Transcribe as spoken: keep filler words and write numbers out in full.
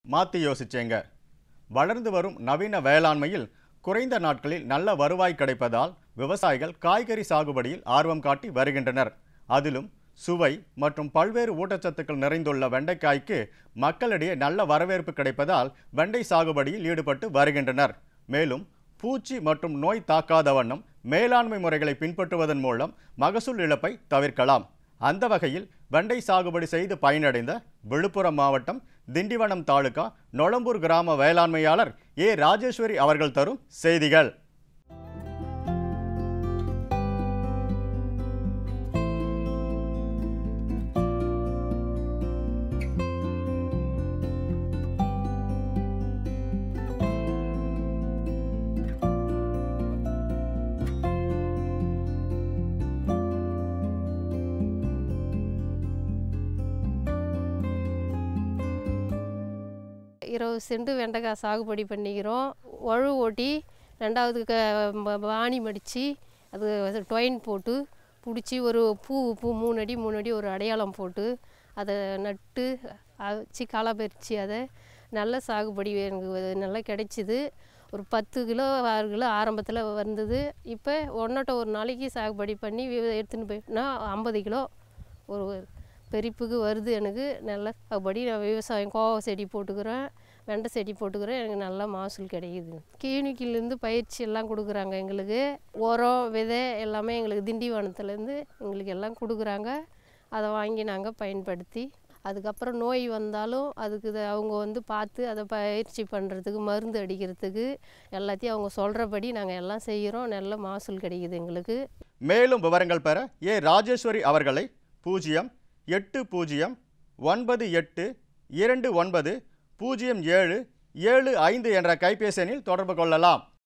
மாற்றி யோசிச்சேங்க. வளர்ந்து வரும் நவீன வேளாண்மையில் குறைந்த நாட்களில் நல்ல வருவாய் கிடைப்பதால் விவசாயிகள் காய்கறி சாகுபடியில் ஆர்வம் காட்டி வருகின்றனர். அதிலும் சுவை மற்றும் பல்வேறு ஊட்டச்சத்துக்கள் நிறைந்துள்ள வெண்டைக்காய்க்கு மக்களிடையே நல்ல வரவேற்பு கிடைப்பதால் வெண்டை சாகுபடியில் ஈடுபட்டு வருகின்றனர். மேலும் பூச்சி மற்றும் நோய் தாக்காத வண்ணம் மேலாண்மை முறைகளை பின்பற்றுவதன் மூலம் மகசூல் இழப்பை தவிர்க்கலாம். அந்த வகையில் வெண்டை சாகுபடி செய்து பயனடைந்த விழுப்புரம் மாவட்டம் திண்டிவனம் தாலுகா நொளம்பூர் கிராம வேளாண்மையாளர் ஏ ராஜேஸ்வரி அவர்கள் தரும் செய்திகள். இருபது சென்ட் வெண்டைக்காய் சாகுபடி பண்ணிக்கிறோம். உழவு ஓட்டி ரெண்டாவது க வாணி மடித்து அது டொயின் போட்டு பிடிச்சி ஒரு பூ பூ மூணு அடி மூணு அடி ஒரு அடையாளம் போட்டு அதை நட்டு வச்சு களை பறித்து அதை நல்ல சாகுபடி எனக்கு நல்லா கிடைச்சிது. ஒரு பத்து கிலோ ஆறு கிலோ ஆரம்பத்தில் வந்தது. இப்போ ஒன்றட்ட ஒரு நாளைக்கு சாகுபடி பண்ணி எடுத்துன்னு போயிட்டுனா ஐம்பது கிலோ ஒரு பெரிப்புக்கு வருது. எனக்கு நல்ல சாகுபடி நான் விவசாயம் கோவா செடி போட்டுக்கிறேன், வெண்டை செடி போட்டுக்கிறேன். எனக்கு நல்லா மகசூல் கிடைக்குது. கிளினிக்கிலேருந்து பயிற்சி எல்லாம் கொடுக்குறாங்க. எங்களுக்கு உரம் விதை எல்லாமே எங்களுக்கு திண்டிவனத்துலேருந்து எங்களுக்கு எல்லாம் கொடுக்குறாங்க. அதை வாங்கி நாங்கள் பயன்படுத்தி அதுக்கப்புறம் நோய் வந்தாலும் அதுக்கு அவங்க வந்து பார்த்து அதை பயிற்சி பண்ணுறதுக்கு மருந்து அடிக்கிறதுக்கு எல்லாத்தையும் அவங்க சொல்கிறபடி நாங்கள் எல்லாம் செய்கிறோம். நல்ல மகசூல் கிடைக்குது எங்களுக்கு. மேலும் விவரங்கள் பெற ஏ ராஜேஸ்வரி அவர்களை பூஜ்ஜியம் எட்டு பூஜ்ஜியம் ஒன்பது எட்டு இரண்டு ஒன்பது பூஜ்ஜியம் ஏழு ஏழு ஐந்து என்ற கைபேசி எண்ணில் தொடர்பு கொள்ளலாம்.